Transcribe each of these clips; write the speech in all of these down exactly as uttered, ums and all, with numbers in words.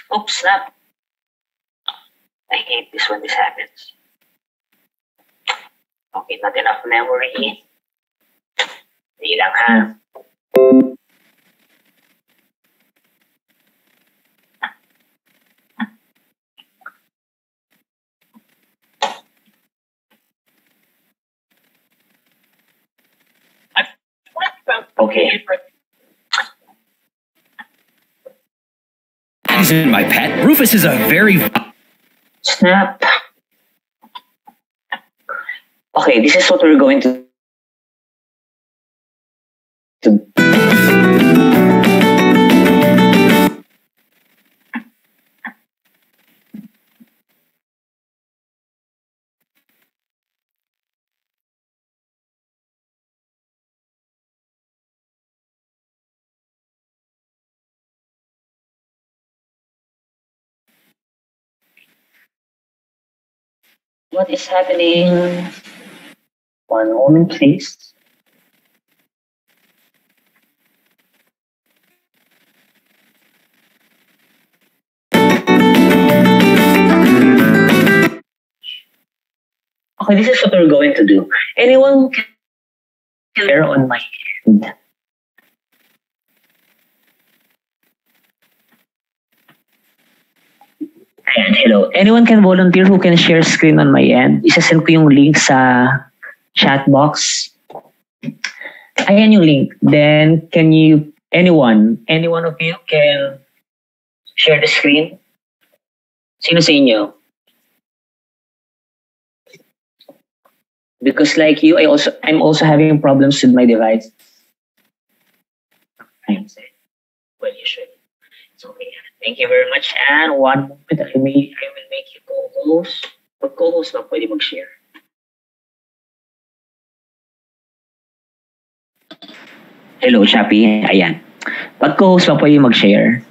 Oops, snap. I hate this when this happens. Okay, not enough memory. Hindi lang ha. Okay. Isn't my pet? Rufus is a very... Snap. Okay, this is what we're going to... to What is happening? One moment, please. Okay, this is what we're going to do. Anyone can share on my end? Ayan, hello. Anyone can volunteer who can share screen on my end. Isasend ko yung link sa chat box. Ayan yung link. Then, can you, anyone, any one of you can share the screen? Sino sa inyo? Because like you, I also, I'm also having problems with my device. Well, you should. It's okay. Thank you very much. And one moment, I, may, I will make you co-host. Pag co-host lang, pwede mag-share. Hello, Shopee. Ayan. Pag co-host lang, pwede mag-share.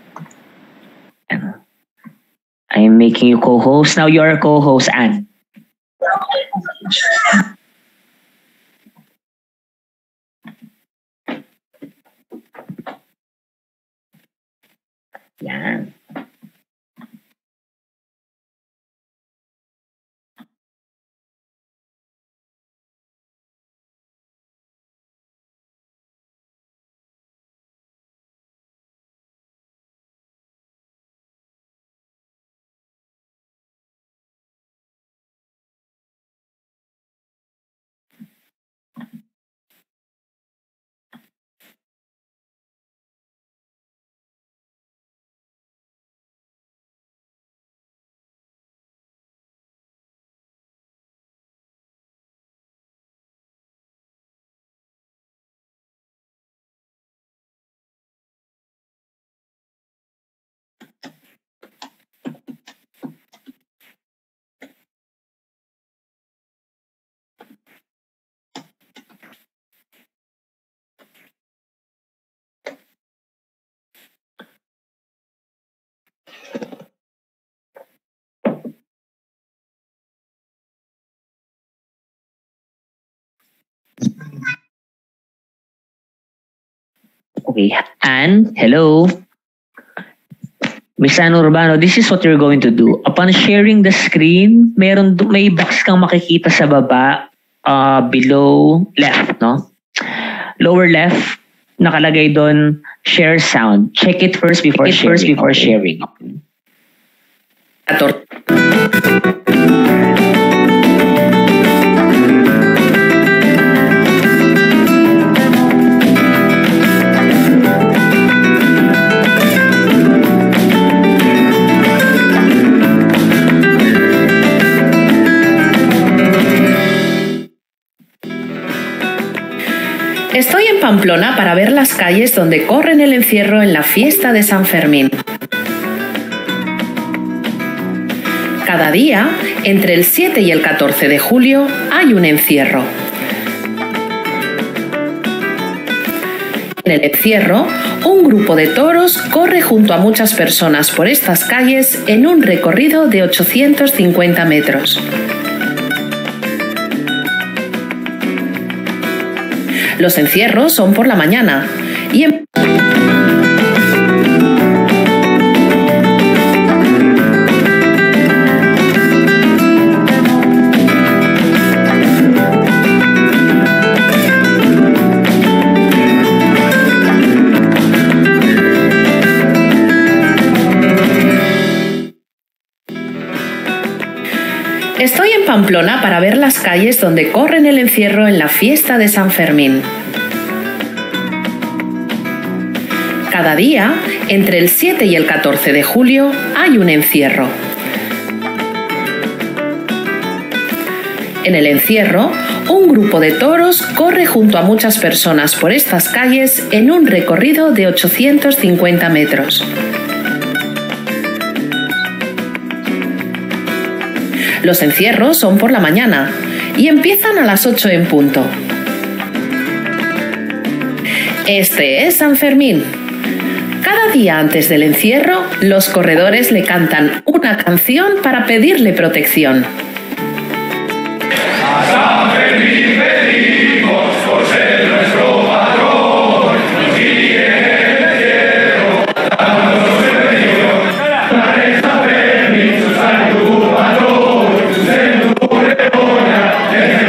I'm making you co-host. Now you are a co-host, Anne. Yan. Okay, and hello. Miss Anne Urbano, this is what you're going to do. Upon sharing the screen, meron may box kang makikita sa baba, uh, below left, no? Lower left, nakalagay doon, share sound. Check it first before Check it sharing. First before okay. sharing. Estoy en Pamplona para ver las calles donde corren el encierro en la fiesta de San Fermín. Cada día, entre el siete y el catorce de julio, hay un encierro. En el encierro, un grupo de toros corre junto a muchas personas por estas calles en un recorrido de ochocientos cincuenta metros. Los encierros son por la mañana y en Pamplona para ver las calles donde corren el encierro en la fiesta de San Fermín. Cada día, entre el siete y el catorce de julio, hay un encierro. En el encierro, un grupo de toros corre junto a muchas personas por estas calles en un recorrido de ochocientos cincuenta metros. Los encierros son por la mañana y empiezan a las ocho en punto. Este es San Fermín. Cada día antes del encierro, los corredores le cantan una canción para pedirle protección. A San Fermín pedimos por ser nuestro patrón, nos guíe en el encierro, dándonos bendición. Dale San Fermín, su santo patrón, su centro redoña, desde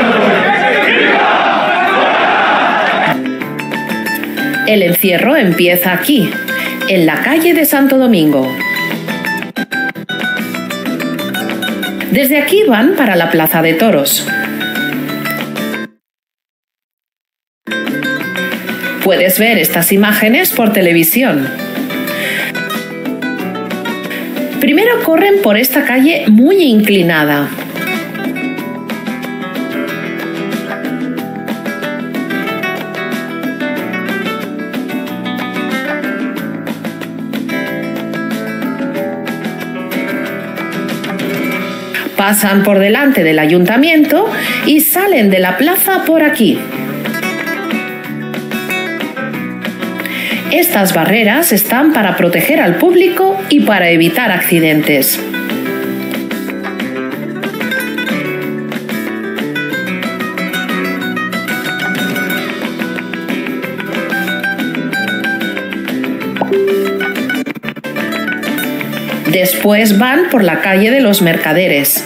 El encierro empieza aquí, en la calle de Santo Domingo. Desde aquí van para la Plaza de Toros. Puedes ver estas imágenes por televisión. Primero corren por esta calle muy inclinada. Pasan por delante del ayuntamiento y salen de la plaza por aquí. Estas barreras están para proteger al público y para evitar accidentes. Después van por la calle de los Mercaderes.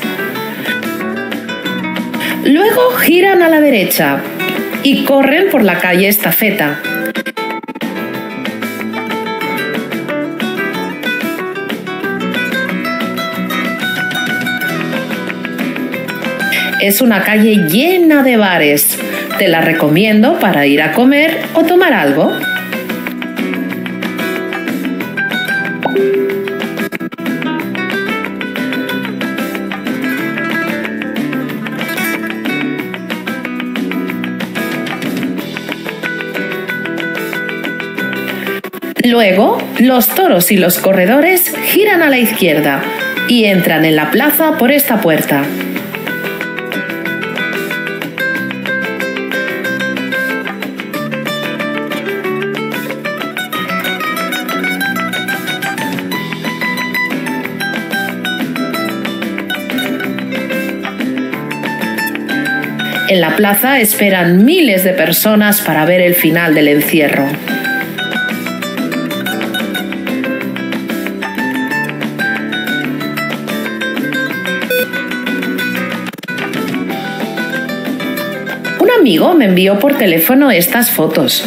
Luego giran a la derecha y corren por la calle Estafeta. Es una calle llena de bares. Te la recomiendo para ir a comer o tomar algo. Luego, los toros y los corredores giran a la izquierda y entran en la plaza por esta puerta. En la plaza esperan miles de personas para ver el final del encierro. Un amigo me envió por teléfono estas fotos.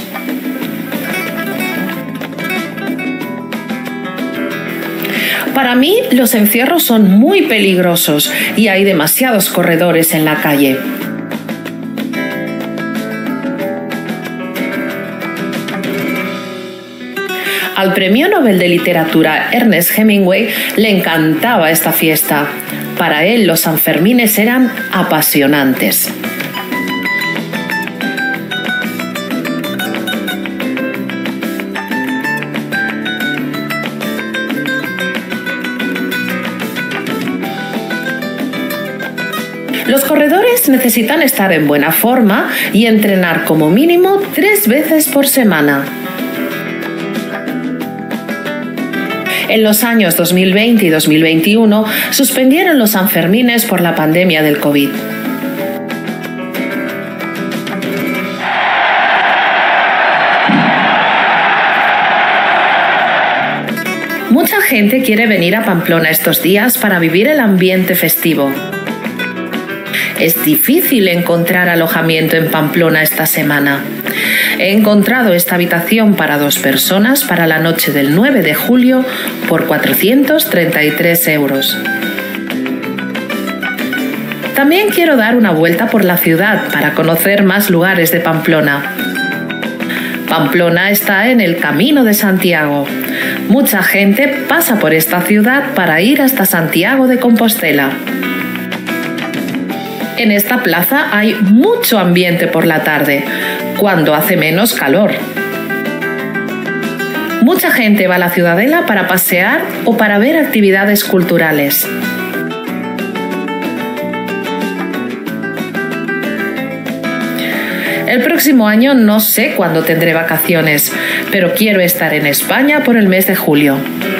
Para mí, los encierros son muy peligrosos y hay demasiados corredores en la calle. Al Premio Nobel de Literatura Ernest Hemingway le encantaba esta fiesta. Para él, los Sanfermines eran apasionantes. Los corredores necesitan estar en buena forma y entrenar como mínimo tres veces por semana. En los años dos mil veinte y dos mil veintiuno suspendieron los Sanfermines por la pandemia del COVID. Mucha gente quiere venir a Pamplona estos días para vivir el ambiente festivo. Es difícil encontrar alojamiento en Pamplona esta semana. He encontrado esta habitación para dos personas para la noche del nueve de julio por cuatrocientos treinta y tres euros. También quiero dar una vuelta por la ciudad para conocer más lugares de Pamplona. Pamplona está en el Camino de Santiago. Mucha gente pasa por esta ciudad para ir hasta Santiago de Compostela. En esta plaza hay mucho ambiente por la tarde, cuando hace menos calor. Mucha gente va a la ciudadela para pasear o para ver actividades culturales. El próximo año no sé cuándo tendré vacaciones, pero quiero estar en España por el mes de julio.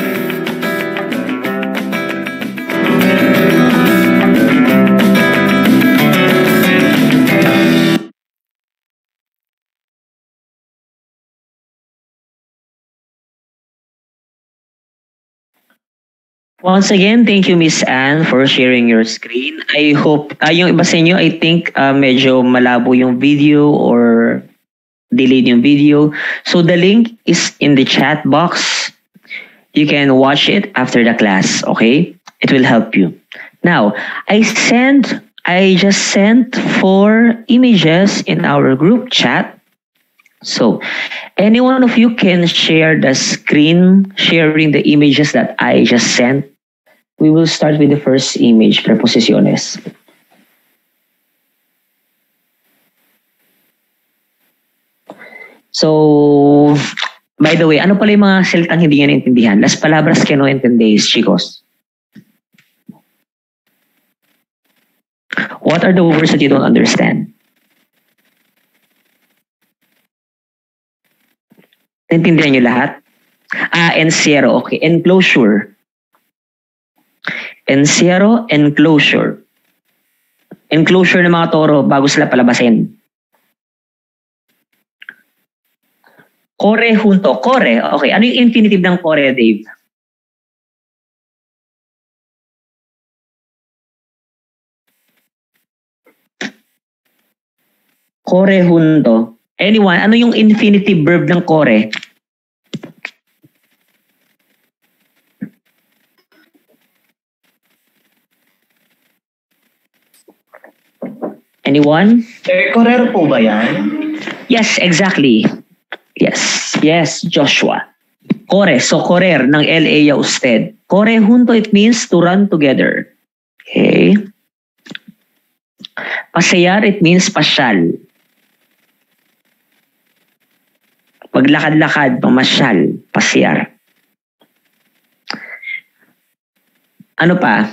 Once again, thank you, Miss Anne, for sharing your screen. I hope, ah, yung iba sa inyo, I think ah, medyo malabo yung video or delayed yung video. So the link is in the chat box. You can watch it after the class, okay? It will help you. Now, I sent, I just sent four images in our group chat. So, any one of you can share the screen, sharing the images that I just sent. We will start with the first image, preposiciones. So, by the way, ano pala yung mga salitang hindi nyo naintindihan? Las palabras que no entendéis, chicos. What are the words that you don't understand? Naintindihan nyo lahat? Ah, encierro. Okay, enclosure. Encierro, enclosure. Enclosure ng mga toro bago sila palabasin. Corre junto. Corre. Okay, ano yung infinitive ng corre, Dave? Corre junto. Anyone, ano yung infinitive verb ng corre? Anyone? Eh, correr po ba yan? Yes, exactly. Yes, yes, Joshua. Corre, so correr ng L A ya usted. Corre junto, it means to run together. Okay. Pasear, it means pasyal. Paglakad-lakad, pamasyal, pasyar. Ano pa?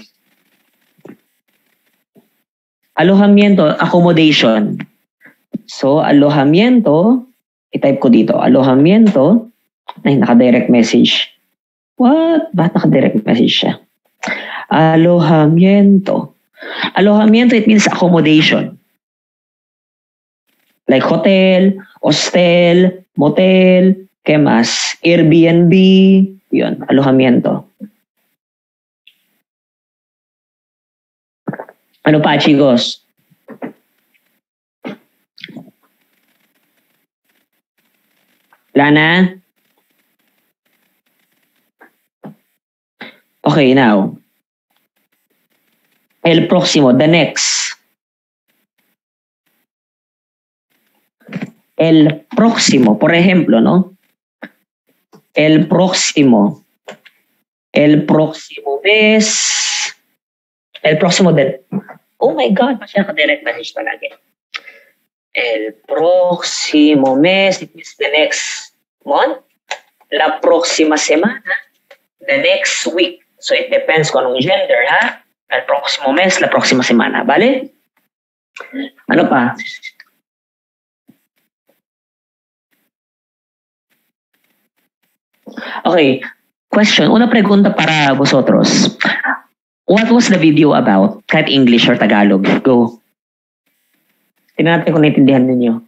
Alojamiento, accommodation. So, alojamiento, i-type ko dito, alojamiento, ay, naka-direct message. What? Ba't naka-direct message siya? Alojamiento. Alojamiento, it means accommodation. Like hotel, hostel, motel, ¿qué más? Airbnb, yun, alojamiento. Ano pa, chicos? Lana? Okay, now. El próximo, the next. El próximo, por ejemplo, ¿no? El próximo. El próximo mes. El próximo del... Oh my God, mas naka-direct message palagi. El próximo mes, it means the next month. La próxima semana, the next week. So it depends kung anong gender, ha? El próximo mes, la próxima semana. Vale? Ano pa? Okay. Question. Una pregunta para vosotros. What was the video about? Kahit English or Tagalog. Go. Tingnan natin kung naintindihan ninyo.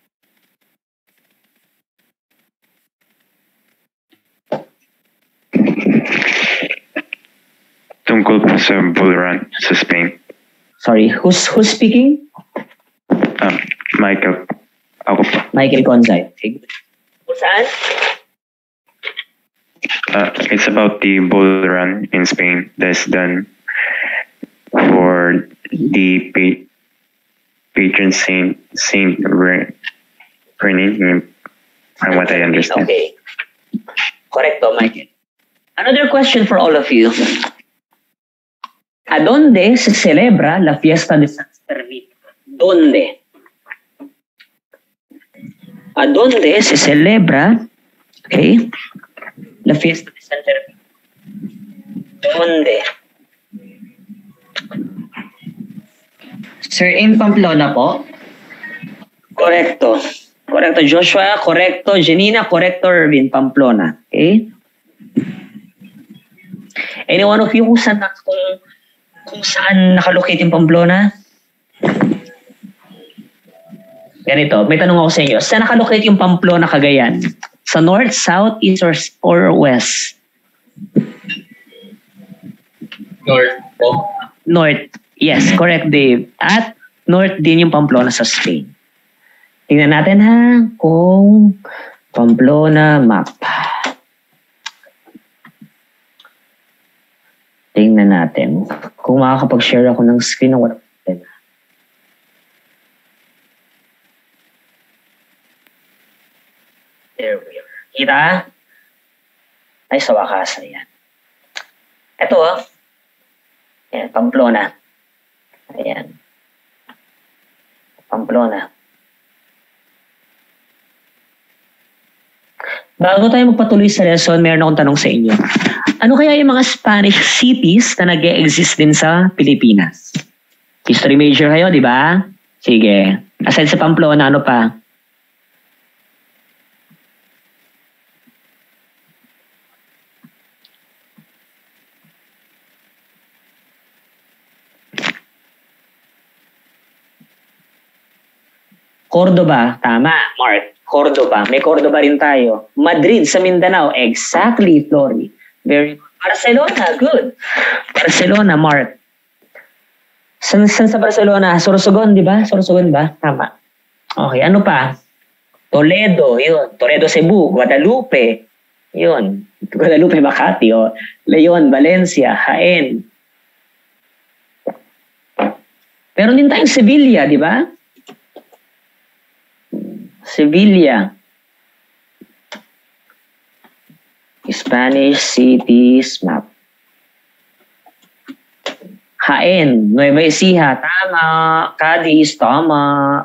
Tungkol po sa bull run sa Spain. Sorry, who's who's speaking? Um, Michael. Ako po. Michael Gonzay. Okay. Kung saan? Uh, it's about the bull run in Spain that's done for the pa- patron saint, Saint Re- Renin, from what I understand. Okay. Correcto, Michael. Another question for all of you. ¿A dónde se celebra la fiesta de San Servito? ¿Dónde? ¿A dónde se celebra, okay, la fiesta de San Servito? ¿Dónde? Sir, in Pamplona po? Correcto. Correcto, Joshua. Correcto, Janina. Correcto, Erwin. Pamplona. Okay? Anyone of you kung saan, kung, kung saan nakalocate yung Pamplona? Ganito, may tanong ako sa inyo. Saan nakalocate yung Pamplona, Cagayan? Sa north, south, east, or, or west? North po. North. Yes, correct, Dave. At north din yung Pamplona sa Spain. Tingnan natin ha, kung Pamplona map. Tingnan natin. Kung makakapag-share ako ng screen ng wala. There we are. Kita? Ay, sa wakas. Ayan. Ito oh. Ayan, Pamplona. Ayan. Pamplona. Bago tayo magpatuloy sa lesson, meron akong tanong sa inyo. Ano kaya yung mga Spanish cities na nag-e-exist din sa Pilipinas? History major kayo, di ba? Sige. Aside sa Pamplona, ano pa? Cordoba, tama, Mark. Cordoba, may Cordoba rin tayo. Madrid sa Mindanao, exactly, Flory. Very good. Barcelona, good. Barcelona, Mark. San, san sa Barcelona? Sorsogon, di ba? Sorsogon ba? Tama. Okay, ano pa? Toledo, yun. Toledo, Cebu. Guadalupe, yun. Guadalupe, Makati, oh. Leon, Valencia, Jaén. Meron din tayong Sevilla, di ba? Sevilla. Spanish cities map. Jaén, Nueva Ecija, tama. Cadiz, tama.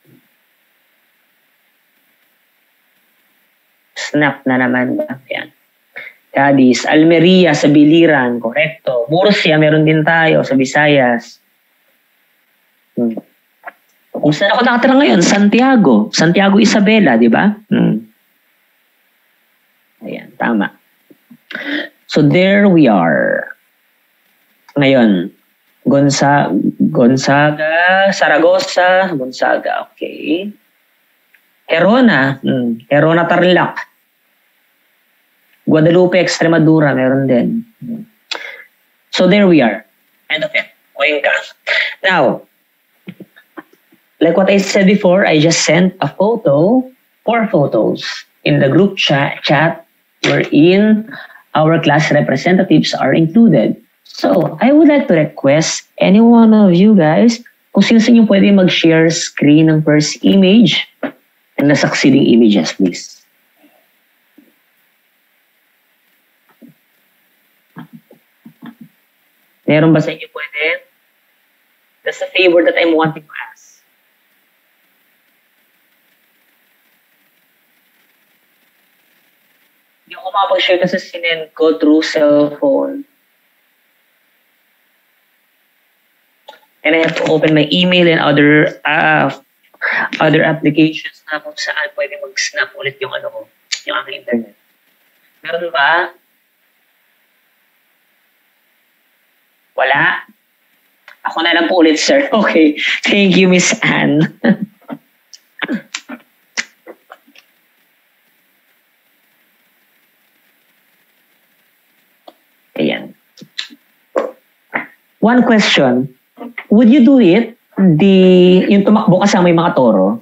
Snap na naman ba? Yan. Cadiz, Almeria sa Biliran, correcto. Murcia, meron din tayo sa Visayas. Hmm. Kung saan ako nakatira ngayon, Santiago. Santiago Isabela, di ba? Hmm. Ayan, tama. So there we are. Ngayon, Gonza Gonzaga, Saragossa, Gonzaga, okay. Herona, hmm. Herona Tarlac. Guadalupe, Extremadura, meron din. Hmm. So there we are. End of it. Cuenca. Now, like what I said before, I just sent a photo, four photos in the group chat, chat wherein our class representatives are included. So, I would like to request any one of you guys, kung sino sa inyo pwede mag-share screen ng first image and the succeeding images, please. Meron ba sa inyo pwede? That's a favor that I'm wanting to ask. Hindi ako makapag-share kasi sinend ko through cellphone. And I have to open my email and other uh, other applications na kung saan pwede mag-snap ulit yung ano ko, yung aking internet. Meron ba? Wala? Ako na lang po ulit, sir. Okay. Thank you, Miss Anne. Ayan. One question. Would you do it, the, yung tumakbo kasama yung mga toro?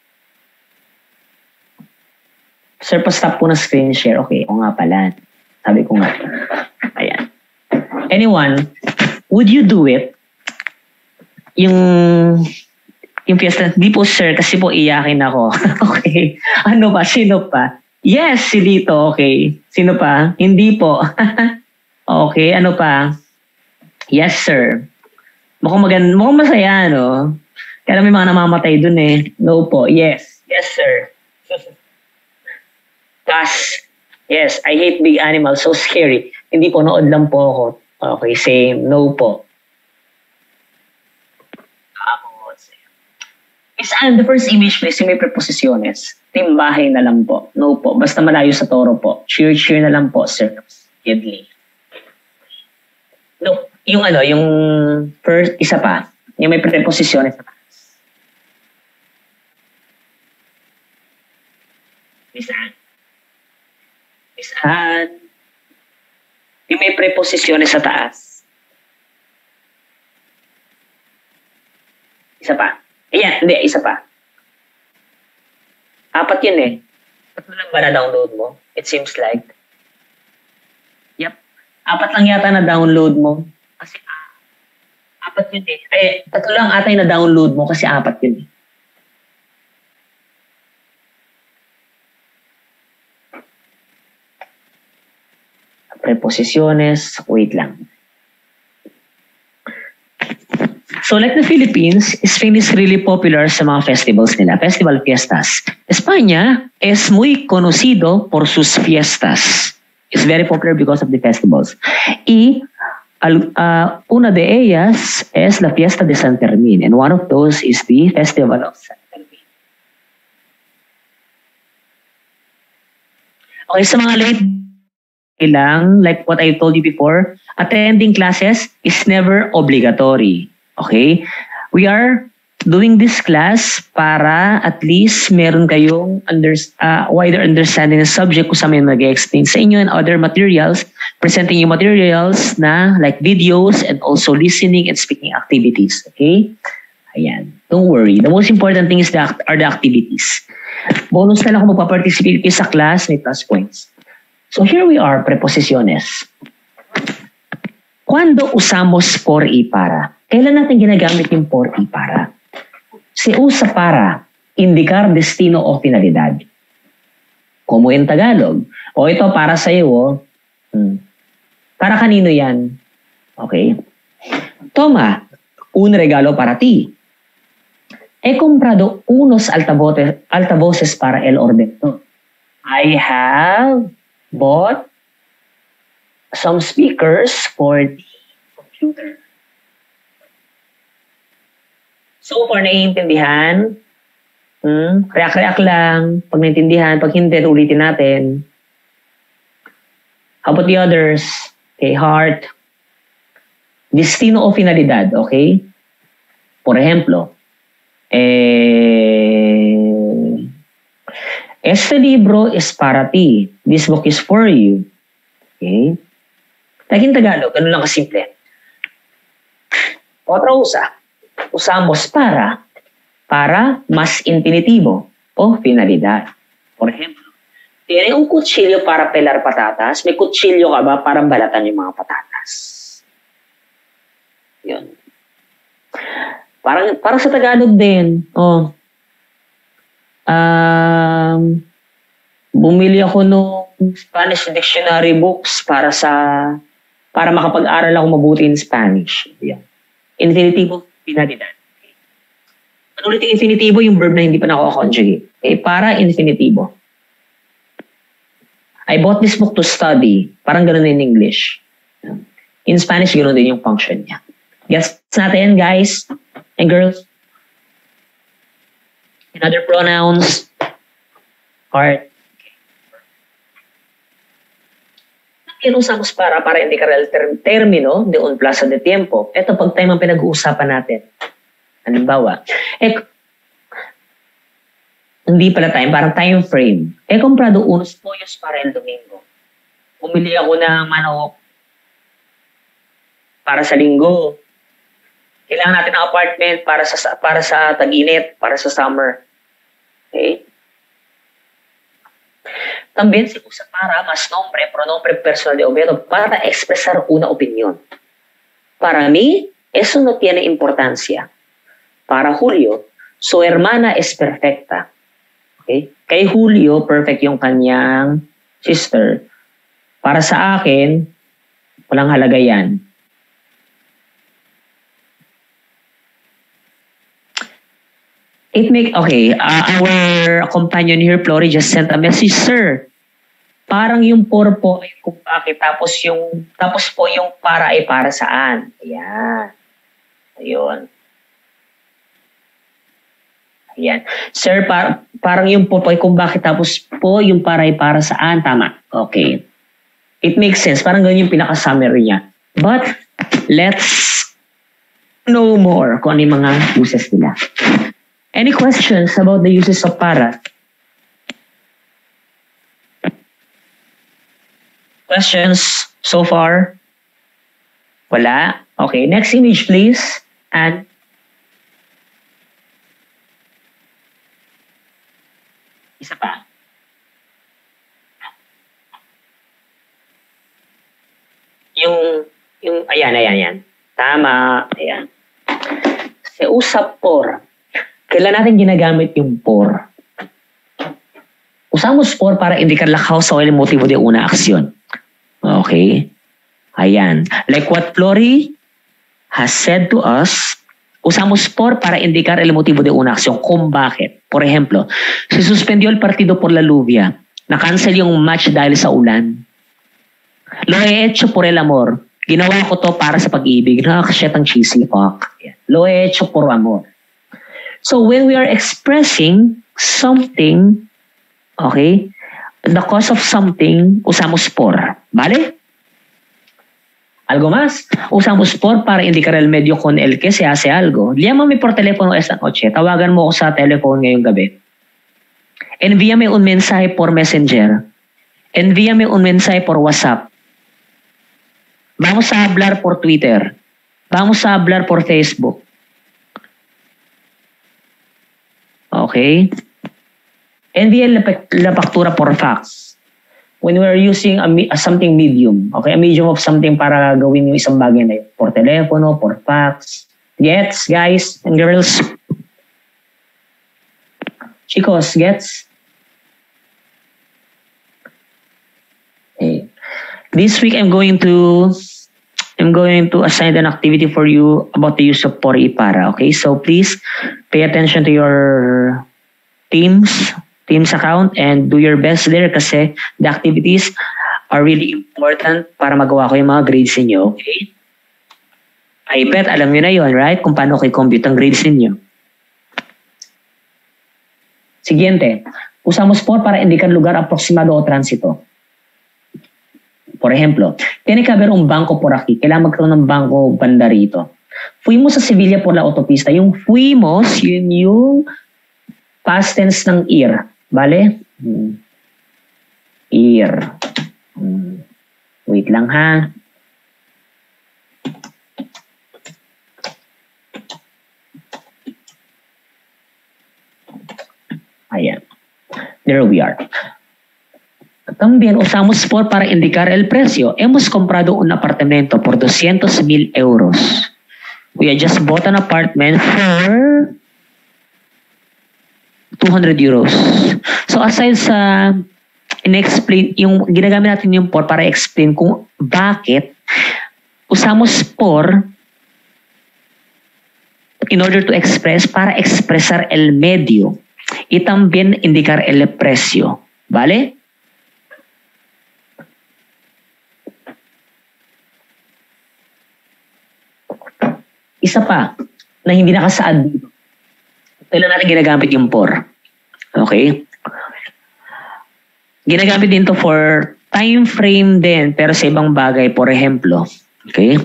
Sir, pa-stop po na screen share. Okay, o nga pala. Sabi ko nga. Ayan. Anyone, would you do it? yung yung fiesta, di po sir, kasi po iyakin ako. Okay. Ano pa? Sino pa? Yes, si Lito. Okay. Sino pa? Hindi po. Okay. Ano pa? Yes, sir. Mukhang maganda, mukhang masaya, no? Kaya may mga namamatay dun eh. No po. Yes. Yes, sir. Kas. Yes, I hate big animals. So scary. Hindi po, nood lang po ako. Okay, same. No po. Is and the first image please, yung may preposiciones. Timbahay na lang po. No po. Basta malayo sa toro po. Cheer, cheer na lang po, sir. Deadly. No, yung ano, yung first, isa pa. Yung may preposiciones. Isaan. Isaan. Yung may preposiciones sa taas. Isa pa. Ayan, hindi, isa pa. Apat yun eh. Tatlo lang ba na-download mo? It seems like. Yep. Apat lang yata na-download mo. Kasi ah, apat yun eh. Ay, tatlo lang ata yung na-download mo kasi apat yun eh. Preposiciones. Wait lang. So like the Philippines, Spain is really popular sa mga festivals nila, festival fiestas. España es muy conocido por sus fiestas. It's very popular because of the festivals. Y al, uh, una de ellas es la fiesta de San Fermín, and one of those is the festival of San Fermín. Okay, sa mga late lang, like what I told you before, attending classes is never obligatory. Okay? We are doing this class para at least meron kayong under, uh, wider understanding ng subject kung saan may mag-explain sa inyo and other materials, presenting yung materials na like videos and also listening and speaking activities. Okay? Ayan. Don't worry. The most important thing is the, are the activities. Bonus na lang kung magpa-participate kayo sa class, may plus points. So here we are, preposiciones. Cuando usamos por y para? Kailan natin ginagamit yung por y para? Se usa para indicar destino o finalidad. Como in Tagalog. O ito para sa iyo. Oh. Hmm. Para kanino yan? Okay. Toma, un regalo para ti. He comprado unos altavoces, altavoces para el ordenador. I have bought some speakers for the computer. So far, naiintindihan? Hmm? React-react lang. Pag naiintindihan, pag hindi, ulitin natin. How about the others? Okay, heart. Destino o finalidad, okay? Por ejemplo, eh, este libro es para ti. This book is for you. Okay? Like in Tagalog, ganun lang kasimple. Otra usa. Usamos para, para mas infinitivo o finalidad. Por ejemplo, tiene un kutsilyo para pelar patatas. May kutsilyo ka ba para balatan yung mga patatas? Yun. Parang, parang sa Tagalog din. Oh. Um, bumili ako ng Spanish dictionary books para sa para makapag-aral ako mabuti in Spanish. Yan. Infinitivo, finalidad. Okay. Ano ulit yung infinitivo? Yung verb na hindi pa nako-conjugate. Okay, para infinitivo. I bought this book to study. Parang ganun in English. In Spanish, ganun din yung function niya. Gets natin, guys and girls? And other pronouns. Heart. Yan usamos para, para indicar el term, termino de un plazo de tiempo. Ito pag time ang pinag-uusapan natin. Halimbawa, eh, hindi pala time, parang time frame. He comprado unos pollos para el domingo. Bumili ako ng manok para sa linggo. Kailangan natin ng apartment para sa para sa tag-init, para sa summer. Okay? También se usa para más nombre, pronombre personal de objeto para expresar una opinión. Para mí, eso no tiene importancia. para Julio. So, hermana es perfecta. Okay? Kay Julio, perfect yung kanyang sister. Para sa akin, walang halaga yan. It make, okay, uh, our companion here, Flory, just sent a message, sir. Parang yung por po ay kung bakit, tapos yung, tapos po yung para ay para saan. Ayan. Ayun. Ayan. Sir, par, parang yung po po ay kung bakit, tapos po yung para ay para saan. Tama. Okay. It makes sense. Parang ganyan yung pinaka-summary niya. But, let's know more kung ano yung mga uses nila. Any questions about the uses of para? Questions so far? Wala? Okay, next image please. And isa pa. Yung, yung, ayan, ayan, ayan. Tama, ayan. Se usa por. Kailan natin ginagamit yung por? Usamos por para indicar la causa o el motivo de una acción. Okay? Ayan. Like what Flory has said to us, usamos por para indicar el motivo de una acción. Kung bakit. Por ejemplo, se suspendió el partido por la lluvia. Na-cancel yung match dahil sa ulan. Lo he hecho por el amor. Ginawa ko to para sa pag-ibig. Nakakasyet ang cheesy fuck. Lo he hecho por amor. So when we are expressing something, okay, the cause of something, usamos por. ¿Vale? ¿Algo más? Usamos por para indicar el medio con el que se hace algo. Llámame por teléfono esta noche. Tawagan mo ako sa telephone ngayong gabi. Envíame un mensaje por Messenger. Envíame un mensaje por WhatsApp. Vamos a hablar por Twitter. Vamos a hablar por Facebook. Okay? Envíe la, la factura por fax. When we are using a, a something medium, okay? A medium of something para gawin yung isang bagay na yun. Por telepono, por fax. Gets, guys and girls? Chicos, gets? Okay. This week I'm going to I'm going to assign an activity for you about the use of por y para. Okay, so please pay attention to your teams, teams account and do your best there kasi the activities are really important para magawa ko yung mga grades niyo. Okay? I bet alam niyo na yon, right? Kung paano kayo compute ang grades niyo. Siguiente, usamos por para indicar lugar aproximado o tránsito. Por ejemplo, tiene que haber un banco por aquí. Kailangan magkaroon ng banko banda rito. Fuimos sa Sevilla por la autopista. Yung fuimos, yun yung past tense ng ir. Bale? Ir. Wait lang ha. Ayan. There we are. También usamos por para indicar el precio. Hemos comprado un apartamento por doscientos mil euros. We have just bought an apartment for two hundred euros. So aside sa in-explain, yung ginagamit natin yung por para explain kung bakit usamos por in order to express, para expresar el medio y también indicar el precio. ¿Vale? Isa pa na hindi nakasaad dito. Kailan natin ginagamit yung por. Okay? Ginagamit din to for time frame din pero sa ibang bagay. Por ejemplo, okay?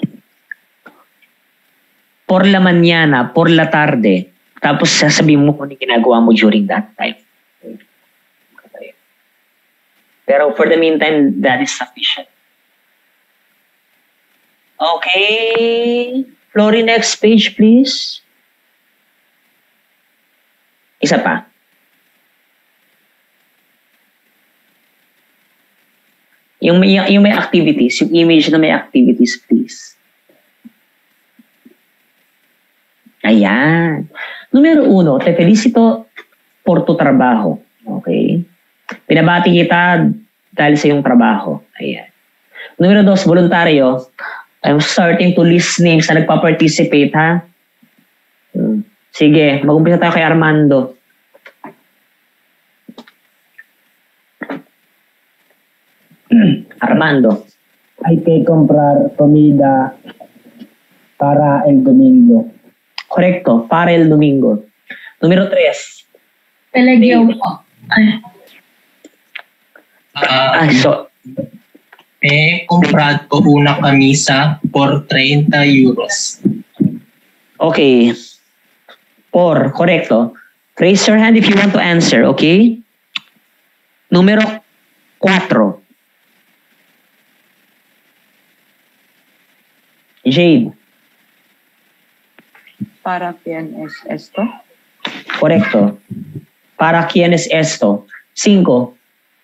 Por la mañana, por la tarde. Tapos sasabihin mo kung ano ginagawa mo during that time. Okay. Pero for the meantime, that is sufficient. Okay. Flory, next page, please. Isa pa. Yung, yung, yung may activities, yung image na may activities, please. Ayan. Numero uno, te felicito por tu trabajo. Okay? Pinabati kita dahil sa iyong trabaho. Ayan. Numero dos, voluntaryo. I'm starting to list names na nagpa-participate, ha? Hmm. Sige, mag-umpisa tayo kay Armando. Armando. Hay que comprar comida para el domingo. Correcto, para el domingo. Número tres. Pelegyo po. Ay. Ah, Ah, so, he comprado una camisa por treinta euros. okay. Por, correcto. Raise your hand if you want to answer, okay? Número cuatro. Jade. ¿Para quién es esto? Correcto. ¿Para quién es esto? Cinco.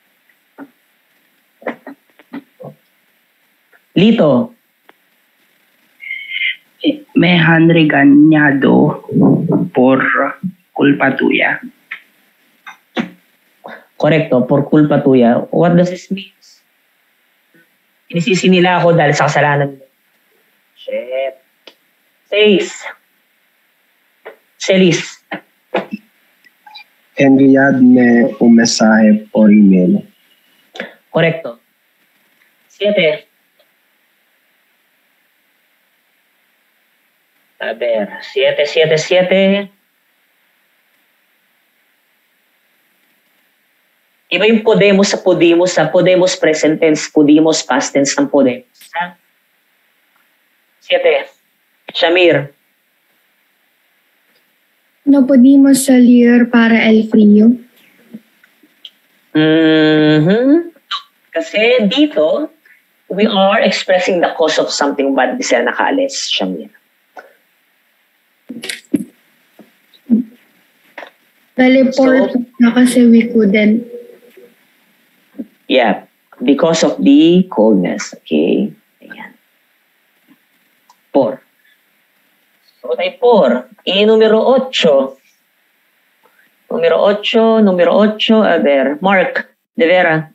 Lito. Me han regañado por culpa tuya. Correcto, por culpa tuya. What does this mean? Inisisi nila ako dahil sa kasalanan mo. Shit. Seis. Celis. Enviadme un mensaje por email. Correcto. Siete. A ver, siete, siete, siete. Iba yung podemos sa podemos sa podemos present tense, podemos past tense ng podemos. Ha? Siete. Shamir. No pudimos salir para el frío. Mm-hmm. Kasi dito, we are expressing the cause of something bad. Di sila nakaalis, Shamir. Teleport So- na kasi we couldn't. Yeah, because of the coldness. Okay. Ayan. Por. So, tayo por. E numero ocho. Numero ocho, numero ocho. A ver, Mark, de Vera.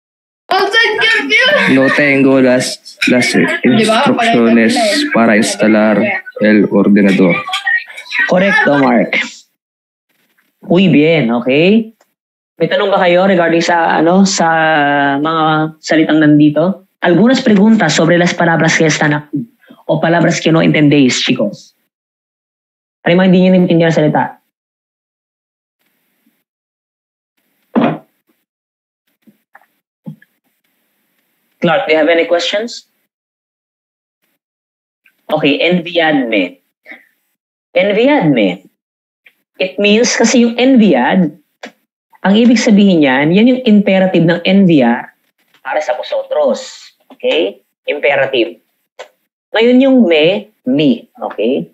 No tengo las, las instrucciones para instalar el ordenador. Correcto, Mark. Muy bien, okay? May tanong ba kayo regarding sa ano sa mga salitang nandito? Algunas preguntas sobre las palabras que están aquí o palabras que no entendéis, chicos. Ano yung mga hindi nyo naintindihan na salita? Clark, do you have any questions? Okay, enviadme. Enviadme. It means kasi yung enviad, ang ibig sabihin niyan, yan yung imperative ng enviar para sa vosotros. Okay? Imperative. Ngayon yung me, me. Okay?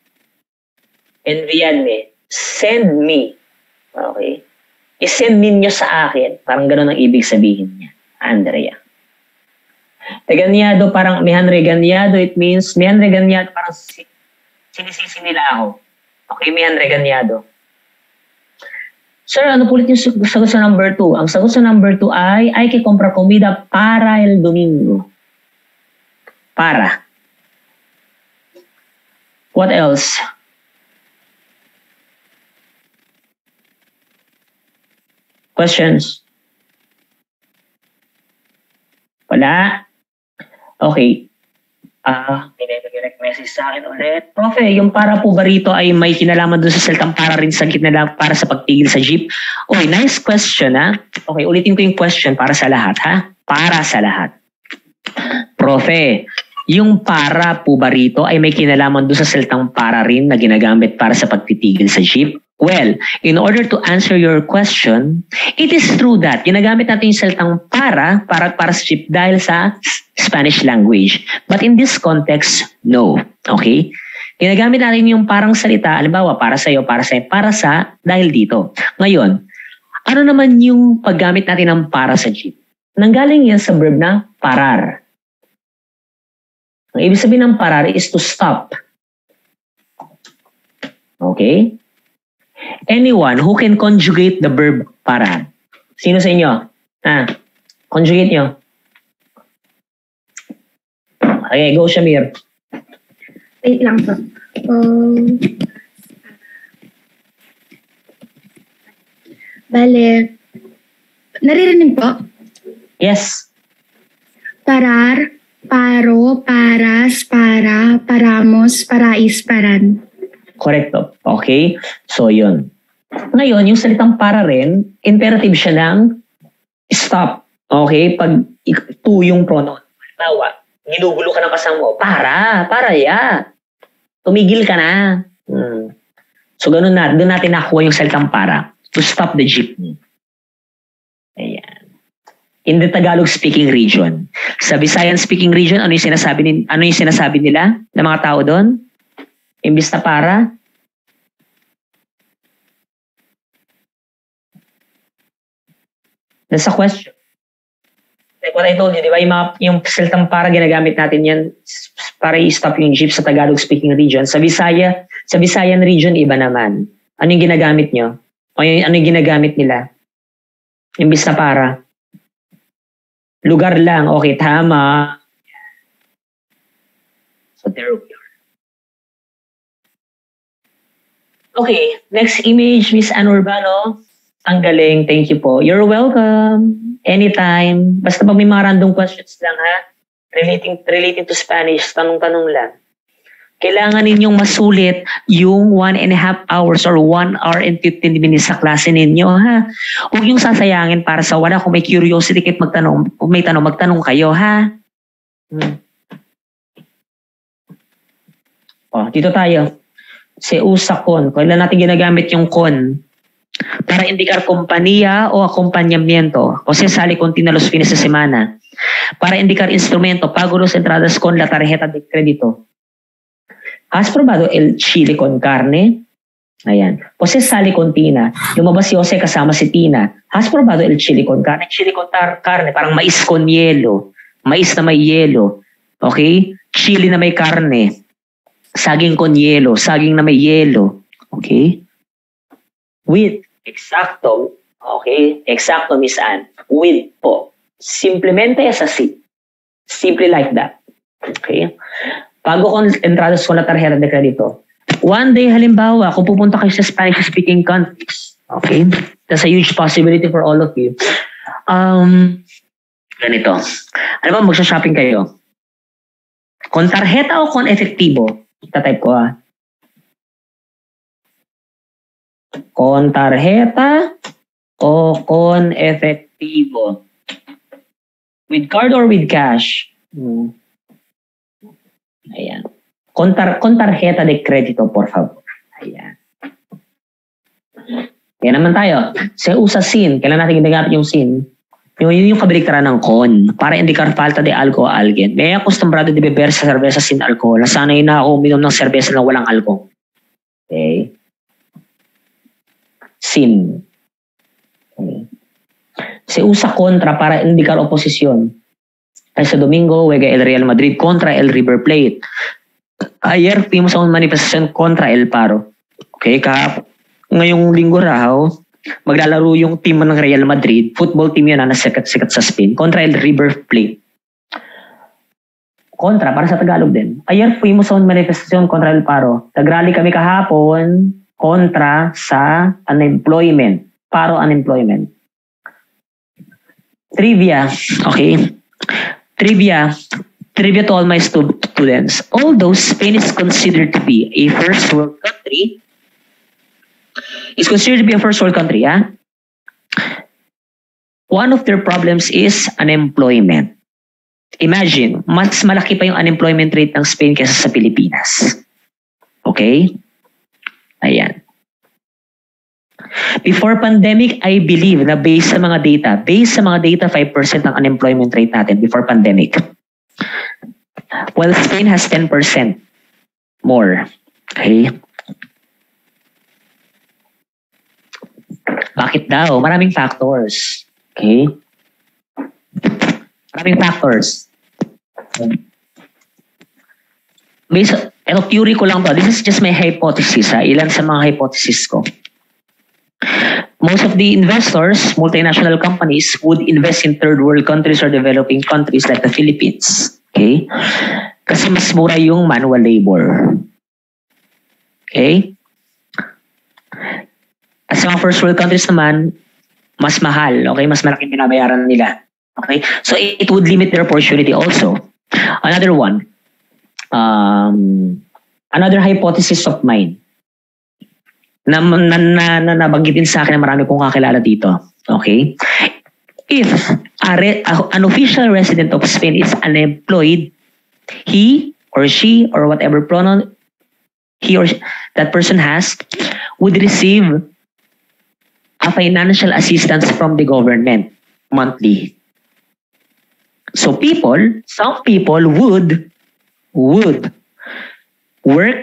Enviadme. Send me. Okay? I-send ninyo sa akin. Parang ganun ang ibig sabihin niya. Andrea. Regañado, parang may han regañado, it means may han regañado, parang sinisisi nila ako. Okay, may han regañado. Sir, ano po ulit yung sagot sa number two? Ang sagot sa number two ay, ay que compra comida para el domingo. Para. What else? Questions? Wala? Okay. Ah, may nag-direct message sa akin ulit. Profe, yung para po ba rito ay may kinalaman doon sa salitang para rin sa gitna lang para sa pagtigil sa jeep? Okay, nice question, ha? Okay, ulitin ko yung question para sa lahat, ha? Para sa lahat. Profe, yung para po ba rito ay may kinalaman doon sa salitang para rin na ginagamit para sa pagtitigil sa jeep? Well, in order to answer your question, it is true that ginagamit natin yung salitang para, para, para sa jeep dahil sa Spanish language. But in this context, no. Okay? Ginagamit natin yung parang salita, halimbawa, para sa iyo, para sa para sa, dahil dito. Ngayon, ano naman yung paggamit natin ng para sa jeep? Nanggaling yan sa verb na parar. Ang ibig sabihin ng parar is to stop. Okay? Anyone who can conjugate the verb para. Sino sa inyo? Ah, conjugate nyo. Okay, go Shamir. Wait lang po. Um, bale, naririnig po? Yes. Parar, paro, paras, para, paramos, parais, paran. Correcto. Okay? So, yun. Ngayon, yung salitang para rin, imperative siya ng stop. Okay? Pag to yung pronoun. Halimbawa, ginugulo ka ng kasama mo, para, para ya. Tumigil ka na. Hmm. So, ganun na. Doon natin nakuha yung salitang para. To stop the jeepney. Ayan. In the Tagalog-speaking region. Sa Visayan-speaking region, ano yung sinasabi, ni, ano yung sinasabi nila ng mga tao doon? Imbis na para, that's a question. Like what I told you, di ba? Yung, mga, yung salitang para ginagamit natin yan para i-stop yung jeep sa Tagalog-speaking region. Sa Visaya, sa Visayan region, iba naman. Ano yung ginagamit nyo? O yung, ano yung ginagamit nila? Imbis na para. Lugar lang. Okay, tama. So there we are. Okay, next image, Miss Ann Urbano. Ang galing, thank you po. You're welcome. Anytime. Basta pag may mga random questions lang ha, relating, relating to Spanish, tanong-tanong lang. Kailangan ninyong masulit yung one and a half hours or one hour and fifteen minutes sa klase ninyo ha. Huwag yung sasayangin para sa wala. Kung may curiosity kahit magtanong, kung may tanong, magtanong kayo ha. Hmm. Oh, dito tayo. Se usa con. Kailan natin ginagamit yung con? Para indicar compañía o acompañamiento. O sea, sale continua los fines de semana. Para indicar instrumento, pago los entradas con la tarjeta de crédito. ¿Has probado el chili con carne? Ayan. Jose sale con Tina. Lumabas si Jose kasama si Tina. ¿Has probado el chili con carne? Chili con carne, parang mais con hielo. Mais na may hielo. Okay? Chili na may karne. Saging con hielo. Saging na may hielo. Okay? With. Exacto. Okay? Exacto, Miss Ann. With po. Simplemente es así. Simply like that. Okay? Pago con entradas con la tarjeta de crédito. One day, halimbawa, kung pupunta kayo sa Spanish-speaking countries, okay? That's a huge possibility for all of you. Um, ganito. Ano ba, magsha-shopping kayo? Con tarjeta o con efektibo? Ita-type ko ah. Con tarjeta o con efektibo? With card or with cash? Hmm. Ayan. Con, tar con tarjeta de crédito, por favor. Ayan. Kaya naman tayo. Se usa sin. Kailan natin ginagamit yung sin? Yung, yun yung kabaliktaran ng con. Para indicar falta de algo a alguien. May acostumbrado de beber sa cerveza sin alcohol. Nasanay na ako uminom ng cerveza na walang alcohol. Okay. Sin. Okay. Se usa contra para indicar oposisyon. Sa Domingo, juega el Real Madrid contra el River Plate. Ayer, fuimos a una manifestación contra el paro. Okay, kahapon. Ngayong linggo raw, maglalaro yung team ng Real Madrid, football team yun na sikat-sikat sa Spain, kontra el River Plate. Kontra, para sa Tagalog din. Ayer, fuimos a una manifestación contra el paro. Nagrally kami kahapon kontra sa unemployment. Paro unemployment. Trivia. Okay. Trivia, trivia to all my stu students. Although Spain is considered to be a first world country, is considered to be a first world country, yeah? One of their problems is unemployment. Imagine, mas malaki pa yung unemployment rate ng Spain kaysa sa Pilipinas. Okay? Ayan. Before pandemic, I believe na based sa mga data, based sa mga data, five percent ang unemployment rate natin before pandemic. While Spain has ten percent more. Okay? Bakit daw? Maraming factors. Okay? Maraming factors. based, eto theory ko lang to. This is just my hypothesis. Ha? Ilan sa mga hypothesis ko. Most of the investors, multinational companies, would invest in third world countries or developing countries like the Philippines. Okay? Kasi mas mura yung manual labor. Okay? At sa mga first world countries naman, mas mahal. Okay? Mas malaking binabayaran nila. Okay? So it, it would limit their opportunity also. Another one. Um, another hypothesis of mine. Na, na, na, na nabanggitin sa akin na marami kong kakilala dito. Okay? If a re, a, an official resident of Spain is unemployed, he or she or whatever pronoun he or she, that person has would receive a financial assistance from the government monthly. So people, some people would would work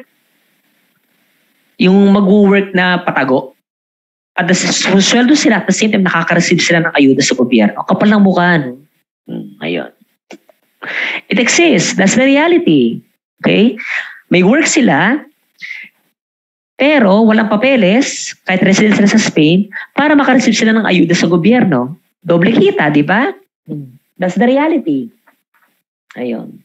yung mag-work na patago. At the sweldo sila at the same time nakaka-receive sila ng ayuda sa gobyerno. Kapal ng mukha. No? Hmm, ayun. It exists. That's the reality. Okay? May work sila, pero walang papeles, kahit resident sila sa Spain, para maka-receive sila ng ayuda sa gobyerno. Doble kita, di ba? That's the reality. Ayun.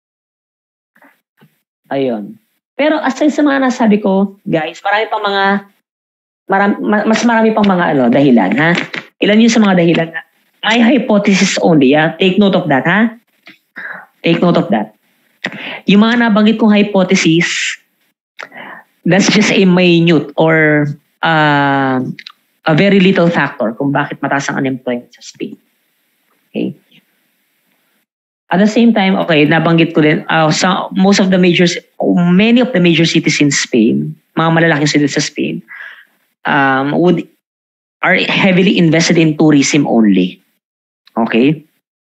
Ayun. Pero aside sa mga nasabi ko, guys, marami pang mga, marami, mas marami pang mga ano, dahilan, ha? Ilan yun sa mga dahilan na, my hypothesis only, ha? Take note of that, ha? Take note of that. Yung mga nabanggit kong hypothesis, that's just a minute or uh, a very little factor kung bakit mataas ang unemployment sa Spain. Okay? At the same time, okay, nabanggit ko din, uh, so most of the major, many of the major cities in Spain, mga malalaking cities sa Spain, um, would are heavily invested in tourism only. Okay?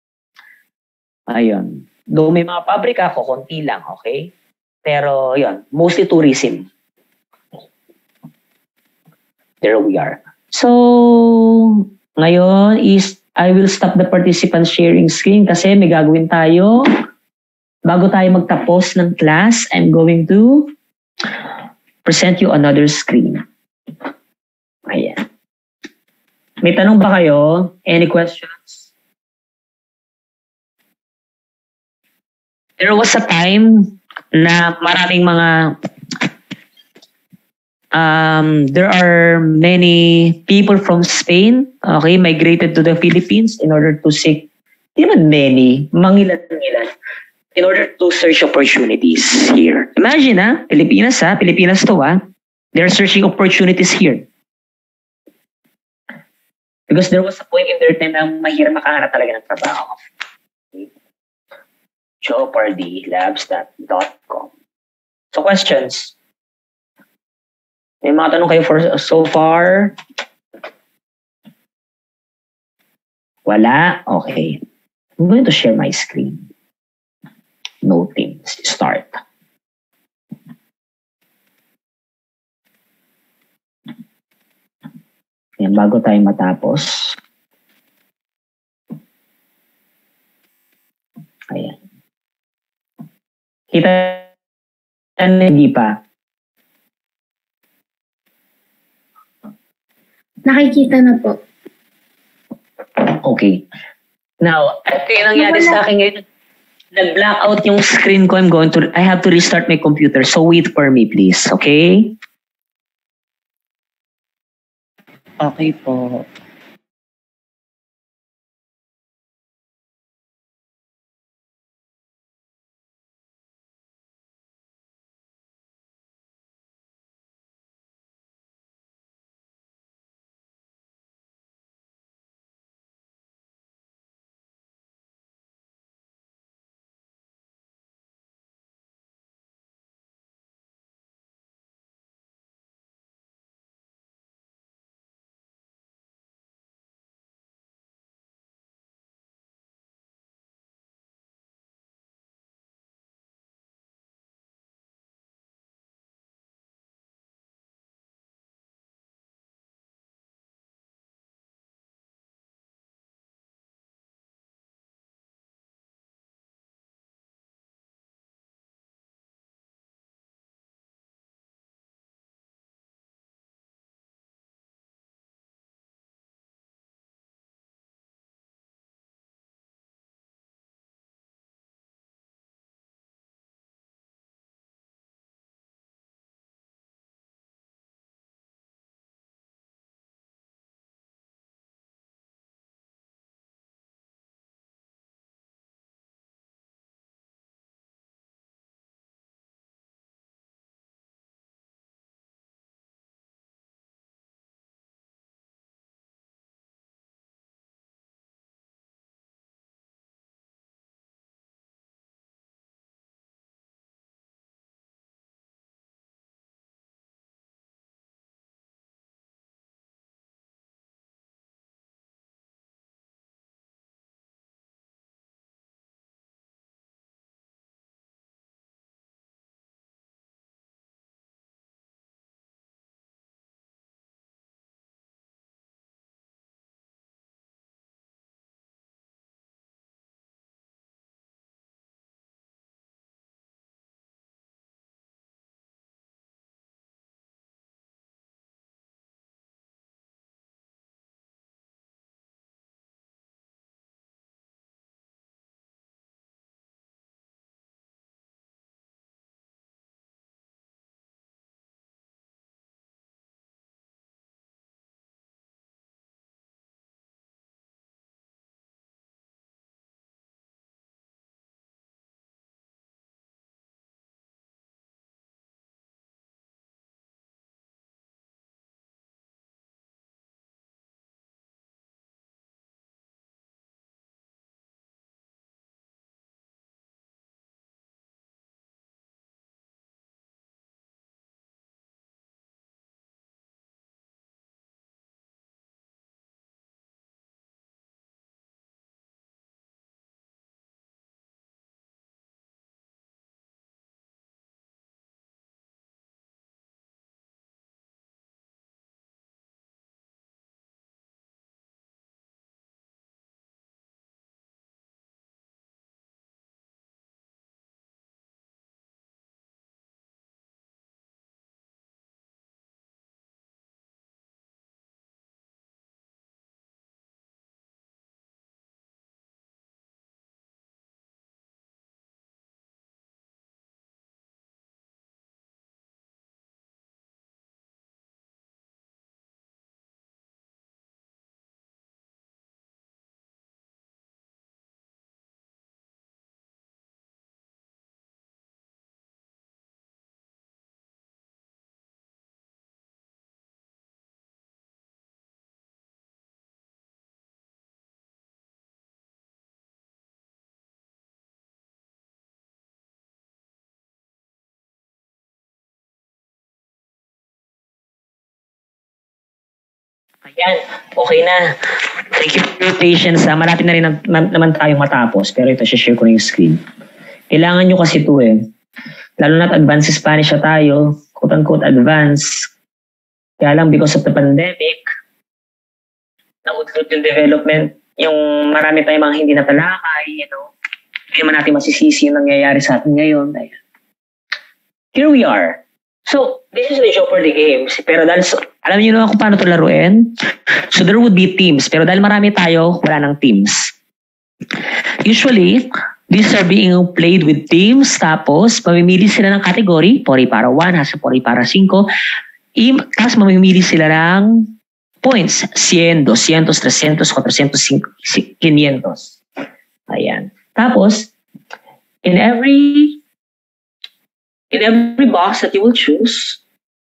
Ayun. Though may mga pabrika ko, konti lang, okay? Pero, yun, mostly tourism. There we are. So, ngayon is I will stop the participant sharing screen kasi may gagawin tayo. Bago tayo magtapos ng class, I'm going to present you another screen. Ayan. May tanong ba kayo? Any questions? There was a time na maraming mga Um, there are many people from Spain, okay, migrated to the Philippines in order to seek, di naman many, mangilan-ngilan, in order to search opportunities here. Imagine, ha, Pilipinas, ha, Pilipinas to, ha, they're searching opportunities here. Because there was a point in their time na mahirap makahanap talaga ng trabaho. Okay. jeopardy labs dot com. So, questions? May mga tanong kayo for so far? Wala? Okay. I'm going to share my screen. Noting. Start. Yan, bago tayo matapos. Ayan. Kita na hindi pa. Nakikita na po. Okay. Now, ito yung nangyari sa akin ngayon. Nag-blackout yung screen ko. I'm going to, I have to restart my computer. So wait for me, please. Okay? Okay po. Ayan, okay na. Thank you for your patience. Ha. Malapit na rin na, na, naman tayong matapos. Pero ito, share ko na yung screen. Kailangan nyo kasi ito eh. Lalo na't advanced Spanish na tayo. Quote-unquote advanced. Kaya lang because of the pandemic, naudlot yung development. Yung marami tayong mga hindi natalakay, you know. Hindi naman natin masisisi yung nangyayari sa atin ngayon. Here we are. So, this is the Jeopardy games. Pero dahil, so, alam niyo naman kung paano ito laruin? So, there would be teams. Pero dahil marami tayo, wala nang teams. Usually, these are being played with teams. Tapos, mamimili sila ng category. Pori para one, hasa pori para cinco. I, tapos, mamimili sila ng points. one hundred, two hundred, three hundred, four hundred, five hundred. Ayan. Tapos, in every In every box that you will choose,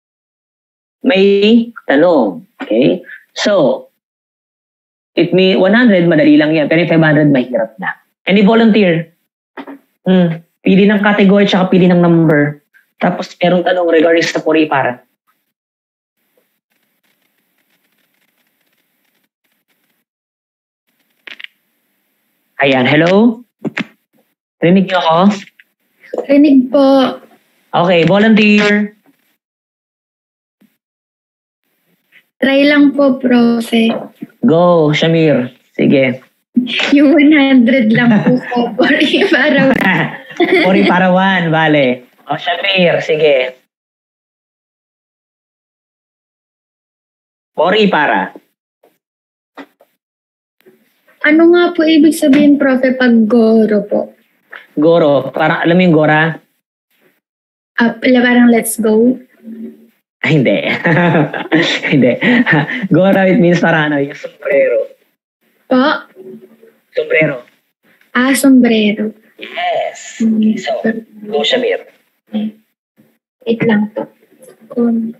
may tanong. Okay? So, it may one hundred, madali lang yan. Pero five hundred, mahirap na. Any volunteer? Hmm. Pili ng category tsaka pili ng number. Tapos, merong tanong regarding sa puri para. Ayan, hello? Rinig niyo ako? Rinig po. Okay, volunteer. Try lang po, Profe. Go, Shamir. Sige. Yung one hundred lang po po. Pori para Pori para one, vale. O, Shamir, sige. Pori para. Ano nga po ibig sabihin, Profe, pag goro po? Goro. Parang, alam mo yung gora? Uh, parang let's go. Ay, hindi. Hindi. Gora, it means parang ano, yung sombrero. Po? Sombrero. Ah, sombrero. Yes. Okay, so, go, Shamir. Wait lang po. Um,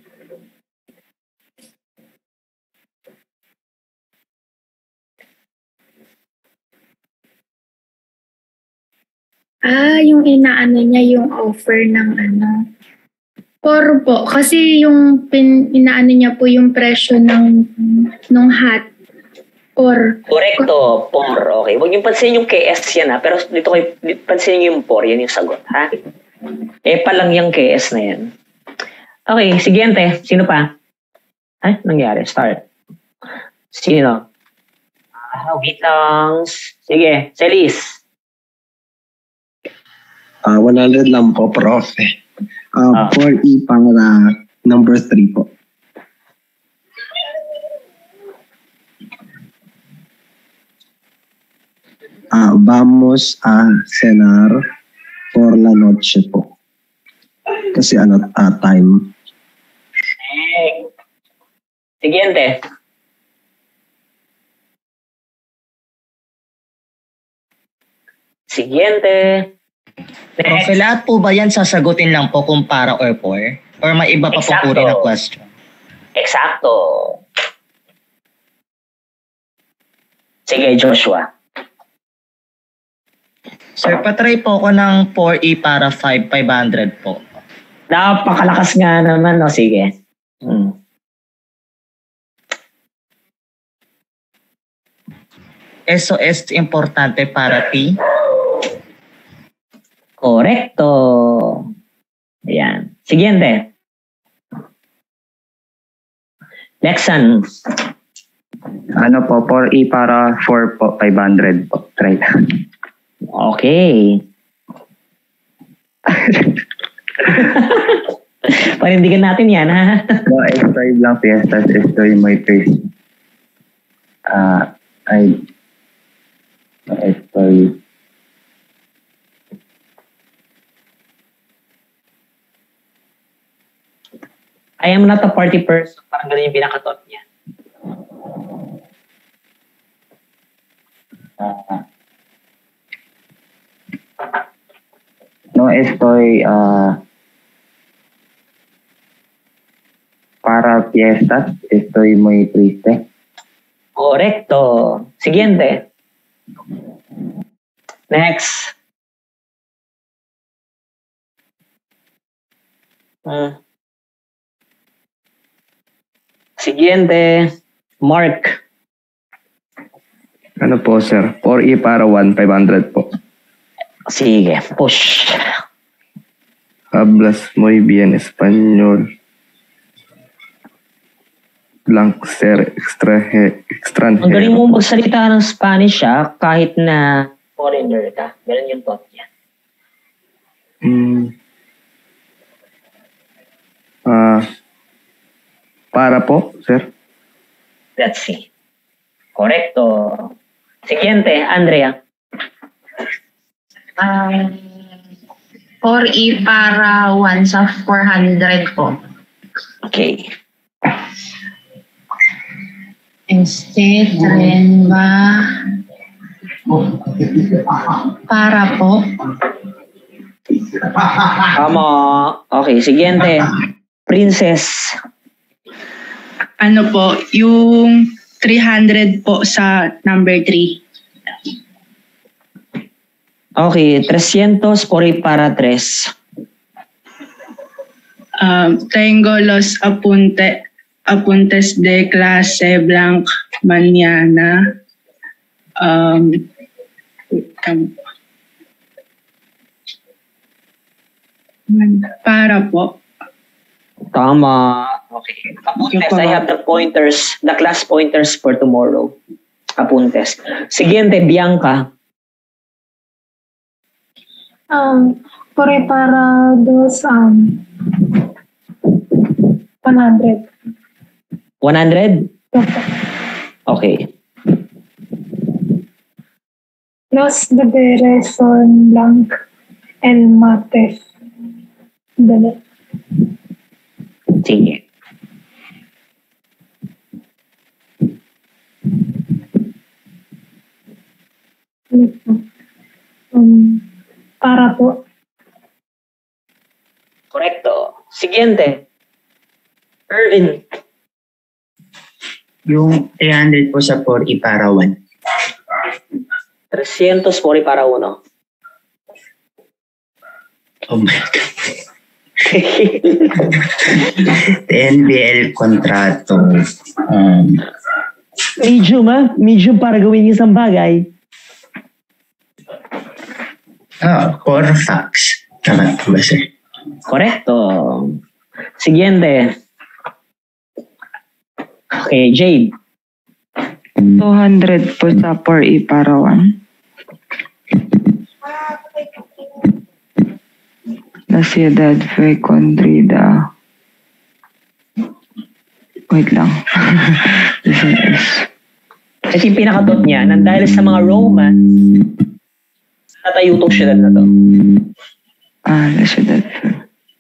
Ah, yung inaano niya yung offer ng ano. Por po. Kasi yung pin, inaano niya po yung presyo ng ng hat. Por. Correcto, por. Okay. Huwag niyo pansinin yung K S yan ha. Pero dito kayo, pansinin niyo yung por. Yan yung sagot ha. Eh pa lang yung K S na yan. Okay, siguiente. Sino pa? Ay, nangyari. Start. Sino? Ah, wait lang. Sige, Celis. Uh, one hundred lang po, Prof. Uh, Ah. four E para number three po. Ah, vamos a cenar por la noche po. Kasi ano, ah, time. Eh, Siguiente. Siguiente. Profe, lahat po ba yan sasagutin lang po kung para or for? Or may iba pa po Exacto. po rin na question? Eksakto. Sige, Joshua. Sir, patry po ako ng four E para five, five hundred po. Napakalakas nga naman, no? Sige. Hmm. S O S importante para T. Correcto. Ayan. Siguiente. Lexan. Ano po, four E para four po, five hundred po. Try. Okay. Panindigan natin yan, ha? No, estoy lang fiestas, estoy muy triste. Ah, ay, no, estoy... I am not a party person. Parang ganun yung pinakatot niya. ah, no, estoy... ah para fiestas, estoy muy triste. Correcto. Siguiente. Next. Hmm. Siguiente. Mark. Ano po, sir? four E para one, five hundred po. Sige, push. Hablas muy bien español. Blank, sir. Extra, extranjero. Ang galing mo magsalita ng Spanish, ah, kahit na foreigner ka. Ganun yung thought niya. Hmm. Ah, para po, sir. Let's see. Correcto. Siguiente, Andrea. Um, four E para one sa four hundred po. Okay. Este, tren ba? Para po. Tama. Okay, siguiente. Princess. Ano po, yung three hundred po sa number three. Okay, trescientos por y para tres. Um, tengo los apunte, apuntes de clase blank mañana. Um, para po. Tama. Okay. Apuntes. I have the pointers, the class pointers for tomorrow. Apuntes. Siguiente, Bianca. Um, pure para dos, um, one hundred. one hundred? Okay. Los deberes son blank el martes. Dale. Sige. Um, para po. Correcto. Siguiente. Irvin. Yung three hundred po sa four E para one. trescientos por y para uno. Oh my God. N B L kontrato. Um, Medium, ah. Medium para gawin yung isang bagay. ah, core facts. Tama ba, sir? Correcto. Siguiente. Okay, Jade. two hundred po sa four E para one. La ciudad fue construida. Wait lang. Kasi yung pinakatot niya, nang dahil sa mga Romans, natayo itong syudad na to. Ah, la ciudad fue.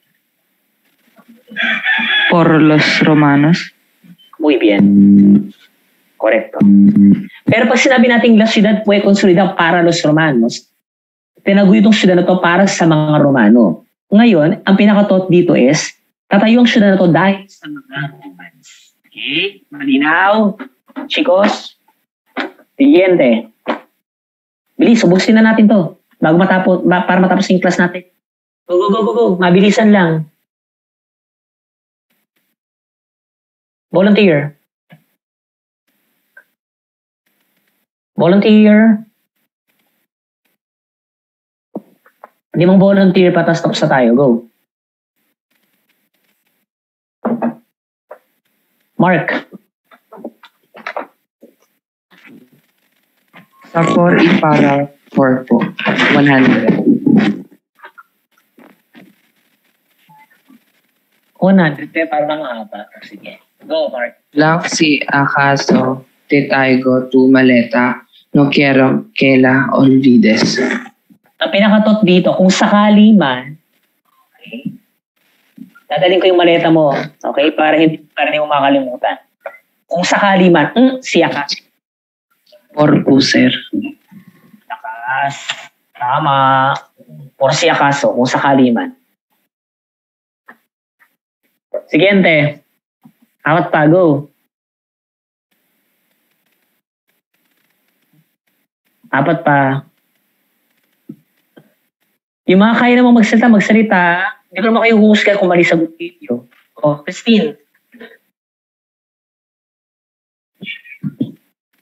Por los romanos. Muy bien. Correcto. Pero pag sinabi natin la ciudad fue construida para los romanos, tinago itong syudad na to para sa mga Romano. Ngayon, ang pinakatot dito is, tatayo ang syudad na to dahil sa mga Romans. Okay? Malinaw? Chicos? Siguiente. Bilis, ubusin na natin to. Bago matapos, para matapos yung class natin. Go, go, go, go, go. Mabilisan lang. Volunteer. Volunteer. Hindi mong volunteer pa, tapos tapos na tayo. Go. Mark. Sa four E para four po. one hundred. one hundred pe, parang ata. Sige. Go, Mark. Lang si acaso te traigo tu maleta. No quiero que la olvides. Ang pinakatot dito, kung sakali man, okay, dadalhin ko yung maleta mo, okay, para hindi, para hindi mo makalimutan. Kung sakali man, mm, siya ka. Por puser. Lakas. Tama. Por si acaso, kung sakali man. Siguiente. Apat pa, go. Apat pa. Yung mga kaya namang magsalita, magsalita. Hindi ko naman kayo huhusga kung mali sa video. Oh, Christine.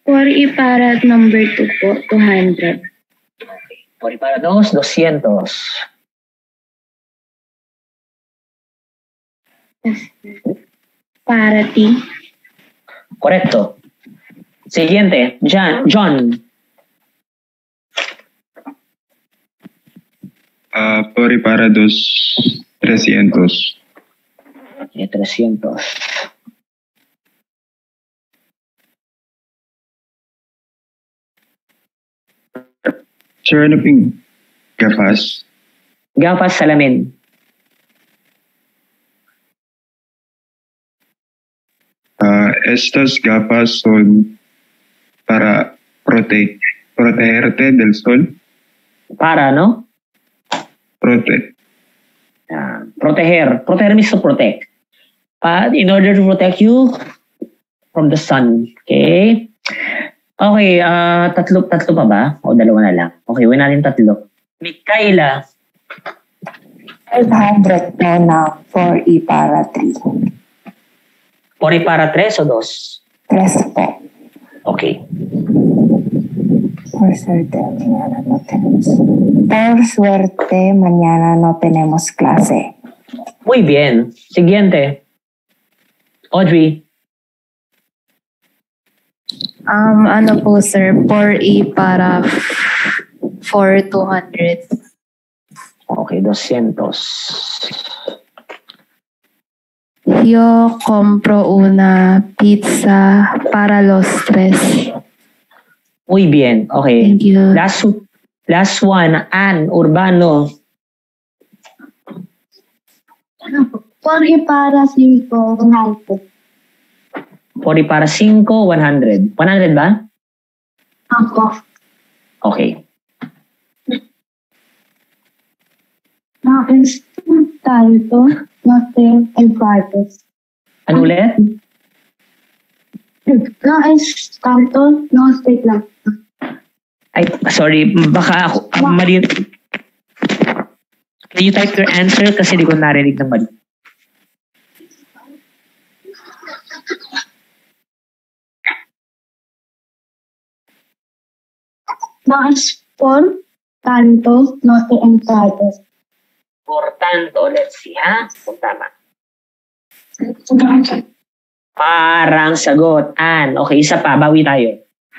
For E para number two po, two hundred. Por y para dos, doscientos. Para T. Correcto. Siguiente, John. John. Ah, por y para dos, trescientos. Okay, trescientos. Sir, ano ping gafas? Gafas salamin. Ah, estas gafas son para prote protegerte del sol. Para, no? Prote. Ah, proteger. Proteger means to protect. Pa, in order to protect you from the sun. Okay? Okay, ah tatlo, tatlo pa ba? O dalawa na lang? Okay, wala natin tatlo. Mikaela. five hundred po na four E para three. Por y para tres o dos? Tres po. Okay. Por suerte, mañana no tenemos. Por suerte, mañana no tenemos clase. Muy bien. Siguiente. Audrey. Um, ano po sir, four E para for two hundred. Okay, doscientos. Yo compro una pizza para los tres. Muy bien. Okay. Thank you. Last, last one. Ann Urbano. For E para cinco, one hundred. Por y para cinco, one hundred. one hundred ba? Ako. Okay. Nais tanto, nothing and parties. Ano ulit? Nais tanto, no state lang. Ay, sorry. Baka ako, uh, mali. Can you type your answer? Kasi di ko narinig ng mali. Nais por tanto, nothing and parties. Por tanto, let's see, ha? Kung tama. Parang sagot. An. Okay, isa pa. Bawi tayo.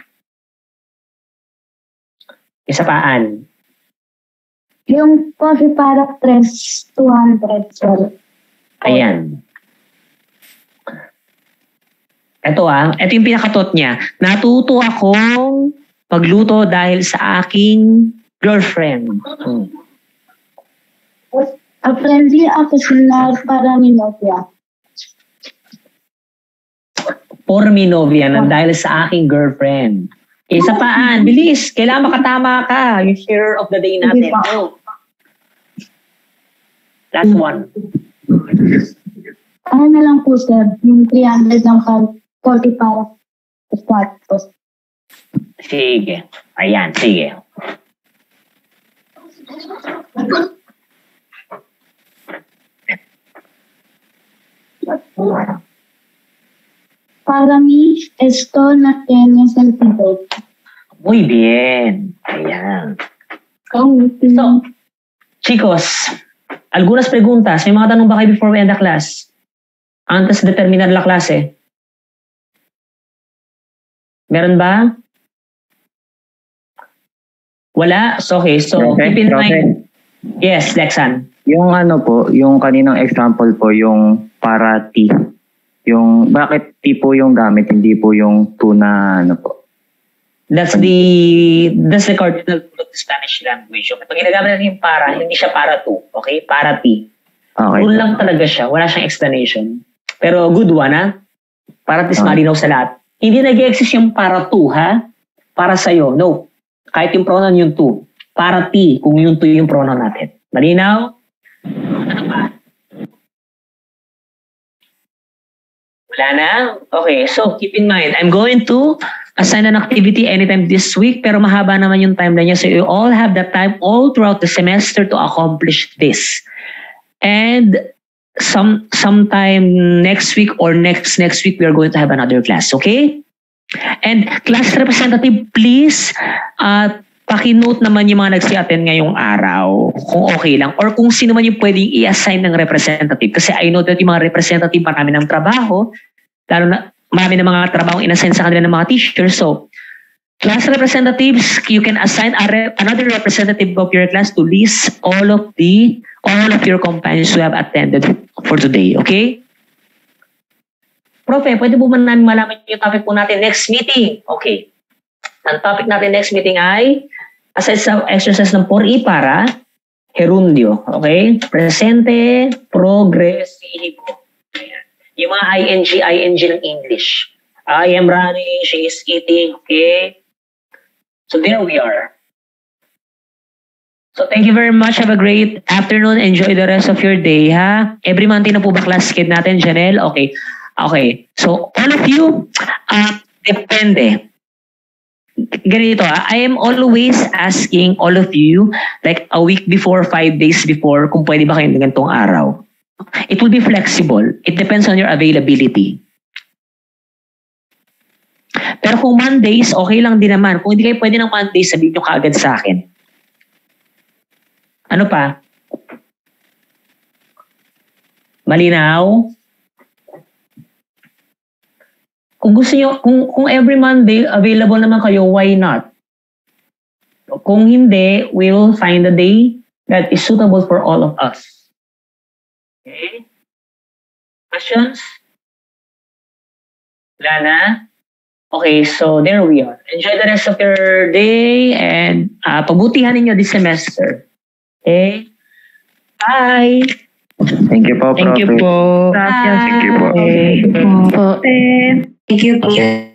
Isa pa, An. Yung coffee para tres, two hundred. Sorry. Ayan. Ito ah. Ito yung pinakatot niya. Natuto akong magluto dahil sa aking girlfriend. Hmm. Aprendí a cocinar para mi novia. Por mi novia na dahil sa aking girlfriend. Isa pa, Ann. Bilis. Kailangan makatama ka. Yung share of the day natin. Go. Last one. Ano na lang po, sir? Yung three hundred ng forty para sa Sige. Ayan, sige. Para mí, esto no tiene sentido. Muy bien. Ayan. So, chicos, algunas preguntas. May mga tanong ba kayo before we end the class? Antes de terminar la clase? Meron ba? Wala? So, okay. So, Profe, keep in Profe. mind. Yes, Lexan. Yung ano po, yung kaninang example po, yung para T. Yung, bakit T po yung gamit, hindi po yung tuna, ano po? That's the that's the cardinal rule of the Spanish language. Pag ginagamit natin yung para, hindi siya para to. Okay? Para T. Okay. Rule lang talaga siya. Wala siyang explanation. Pero good one, ha? Para at least Okay. malinaw sa lahat. Hindi nag-exist yung para to, ha? Para sa'yo. No. Kahit yung pronoun yung to. Para T, kung yung to yung pronoun natin. Malinaw? Ano pa? Wala na? Okay, so keep in mind, I'm going to assign an activity anytime this week, pero mahaba naman yung timeline niya. So you all have that time all throughout the semester to accomplish this. And some sometime next week or next next week, we are going to have another class, okay? And class representative, please, uh, paki-note naman yung mga nagsi-attend ngayong araw kung okay lang or kung sino man yung pwedeng i-assign ng representative. Kasi I know that yung mga representative marami ng trabaho, lalo na marami ng mga trabaho in-assign sa kanila ng mga teachers. So, class representatives, you can assign a re- another representative of your class to list all of the all of your companions who have attended for today. Okay? Prof, pwede po ba namin malaman yung topic po natin next meeting? Okay. Ang topic natin next meeting ay aside sa exercise ng four E para gerundio. Okay? Presente, progresivo. Yung mga I N G, I N G ng English. I am running, she is eating. Okay? So there we are. So thank you very much. Have a great afternoon. Enjoy the rest of your day, ha? Every Monday na po ba class kid natin, Janelle? Okay. Okay. So all of you, uh, depende. Ganito, ah, I am always asking all of you like a week before, five days before, kung pwede ba kayo ng ganitong araw. It will be flexible. It depends on your availability. Pero kung Mondays, okay lang din naman. Kung hindi kayo pwede ng Mondays, sabihin nyo kaagad sa akin. Ano pa? Malinaw? Kung gusto nyo, kung, kung every Monday available naman kayo, why not? Kung hindi, we will find a day that is suitable for all of us. Okay? Questions? Lana? Okay, so there we are. Enjoy the rest of your day and uh, pagbutihan ninyo this semester. Okay? Bye! Thank you po, Thank you Prof. po. Thank you po. Okay. Po. Thank you po.